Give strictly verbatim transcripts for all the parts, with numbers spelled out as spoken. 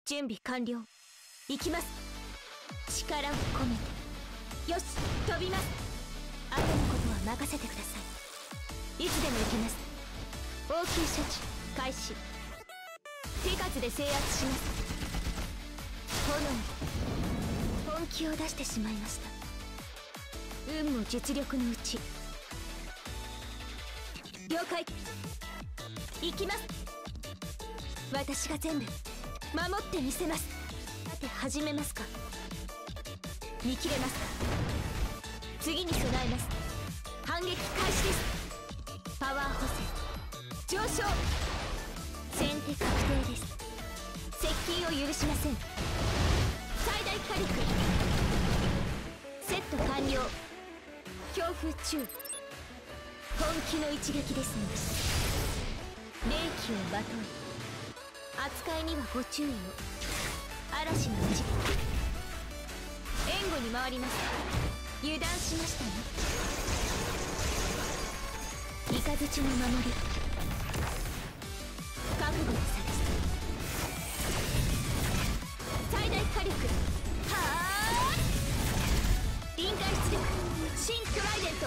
準備完了。行きます。力を込めて。よし、飛びます。後のことは任せてください。いつでも行けます。応急処置開始。手数で制圧します。炎、本気を出してしまいました。運も実力のうち。了解。行きます。私が全部守ってみせます。さて始めますか。見切れますか。次に備えます。反撃開始です。パワー補正上昇。先手確定です。接近を許しません。最大火力セット完了。強風中。本気の一撃ですので霊気をまとい扱いにはご注意を。嵐の一撃援護に回ります。油断しましたね。雷の守り覚悟の差です。最大火力はあ臨界出力新トライデント。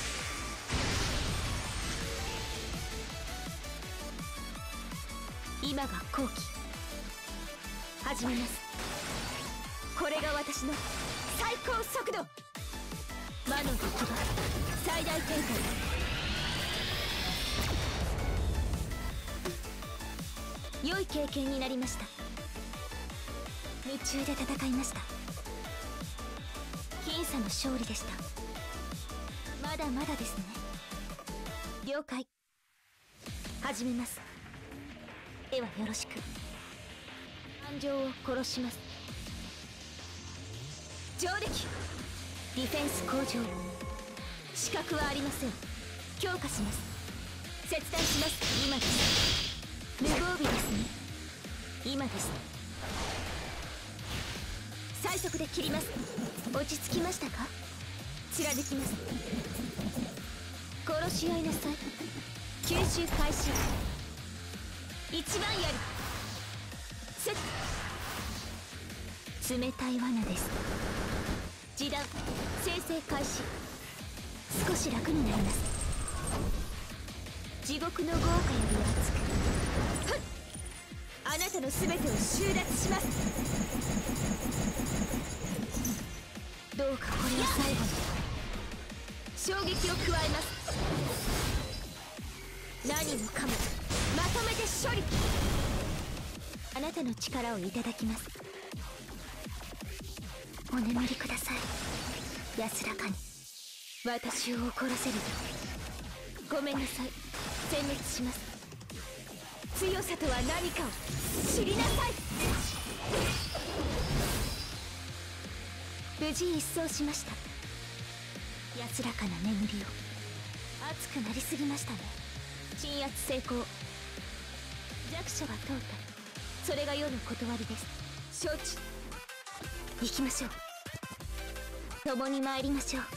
今が好機。始めます。これが私の最高速度。魔の出来場最大展開。良い経験になりました。夢中で戦いました。僅差の勝利でした。まだまだですね。了解。始めます。ではよろしく。感情を殺します。上出来ディフェンス向上。死角はありません。強化します。切断します。今です。無防備ですね。今です。最速で切ります。落ち着きましたか。貫きます。殺し合いなさい。吸収開始。一番やりセット。冷たい罠です。示弾生成開始。少し楽になります。地獄の豪華より熱く。ふっあなたの全てを収奪します。どうかこれを最後に衝撃を加えます。何もかもまとめて処理。あなたの力をいただきます。お眠りください。安らかに。私を怒らせるとごめんなさい。殲滅します。強さとは何かを知りなさい。無事一掃しました。安らかな眠りを。熱くなりすぎましたね。鎮圧成功。弱者は淘汰。それが世の断りです。承知。行きましょう。共に参りましょう。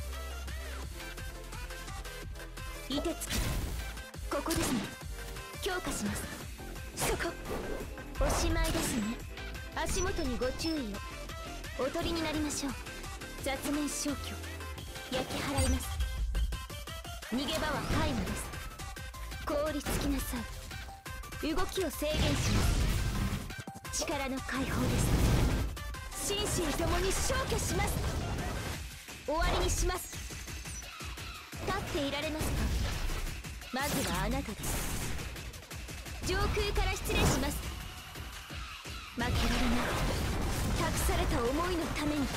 凍てつく。ここですね。強化します。そこおしまいですね。足元にご注意を。おとりになりましょう。雑念消去焼き払います。逃げ場は皆無です。凍りつきなさい。動きを制限します。力の解放です。心身ともに消去します。終わりにします。立っていられますか。まずはあなたです。上空から失礼します。負けられない託された思いのために。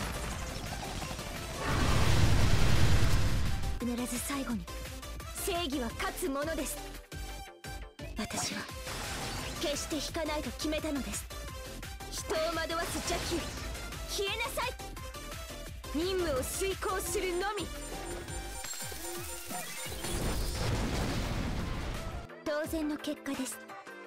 必ず最後に正義は勝つものです。私は決して引かないと決めたのです。人を惑わす邪気、消えなさい。任務を遂行するのみ。当然の結果です。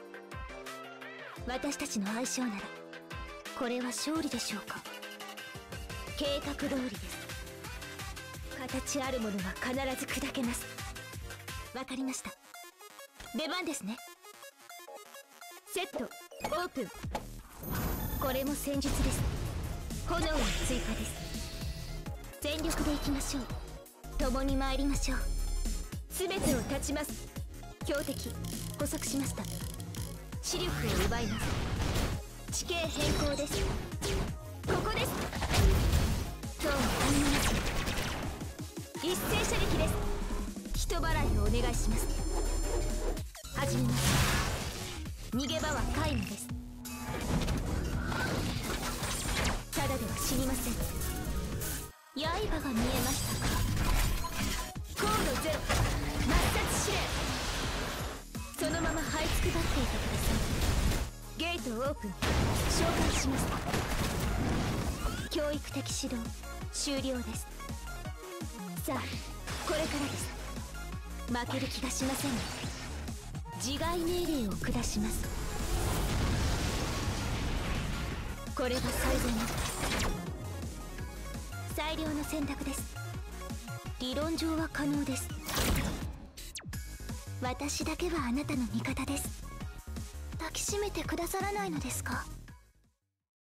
私たちの相性ならこれは勝利でしょうか。計画通りです。形あるものは必ず砕けます。わかりました。出番ですね。セットオープン。 これも戦術です。炎の追加です。全力でいきましょう。共に参りましょう。全てを断ちます。強敵捕捉しました。視力を奪います。地形変更です。ここです。今日も頼みますよ。一斉射撃です。人払いをお願いします。始めます。逃げ場は皆無です。ただでは死にません。刃が見えましたか。高度ゼロ抹殺指令。そのまま這いつくばっていてください。ゲートオープン。召喚します。教育的指導終了です。さあこれからです。負ける気がしませんね。自害命令を下します。これが最善の最良の選択です。理論上は可能です。私だけはあなたの味方です。抱きしめてくださらないのですか。